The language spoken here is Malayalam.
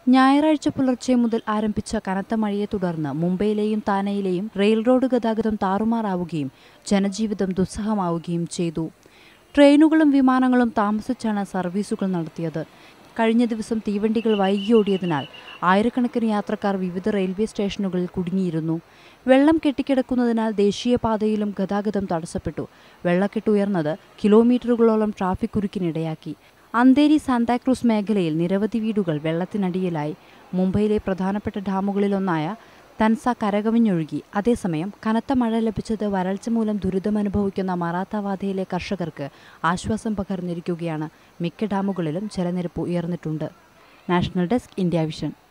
ഞായറാഴ്ച പുലർച്ചെ മുതൽ ആരംഭിച്ച കനത്ത മഴയെ തുടർന്ന് മുംബൈയിലെയും താനെയിലെയും റെയിൽ റോഡ് ഗതാഗതം താറുമാറാവുകയും ജനജീവിതം ദുസ്സഹമാവുകയും ചെയ്തു. ട്രെയിനുകളും വിമാനങ്ങളും താമസിച്ചാണ് സർവീസുകൾ നടത്തിയത്. കഴിഞ്ഞ ദിവസം തീവണ്ടികൾ വൈകിയോടിയതിനാൽ ആയിരക്കണക്കിന് യാത്രക്കാർ വിവിധ റെയിൽവേ സ്റ്റേഷനുകളിൽ കുടുങ്ങിയിരുന്നു. വെള്ളം കെട്ടിക്കിടക്കുന്നതിനാൽ ദേശീയപാതയിലും ഗതാഗതം തടസ്സപ്പെട്ടു. വെള്ളക്കെട്ട് ഉയർന്നത് കിലോമീറ്ററുകളോളം ട്രാഫിക് കുരുക്കിനിടയാക്കി. അന്തേരി സാന്താക്രൂസ് മേഖലയിൽ നിരവധി വീടുകൾ വെള്ളത്തിനടിയിലായി. മുംബൈയിലെ പ്രധാനപ്പെട്ട ഡാമുകളിലൊന്നായ തൻസ കരകവിഞ്ഞൊഴുകി. അതേസമയം കനത്ത മഴ ലഭിച്ചത് വരൾച്ച മൂലം ദുരിതമനുഭവിക്കുന്ന മറാത്താവാധയിലെ കർഷകർക്ക് ആശ്വാസം പകർന്നിരിക്കുകയാണ്. മിക്ക ഡാമുകളിലും ജലനിരപ്പ് ഉയർന്നിട്ടുണ്ട്. National desk, India vision.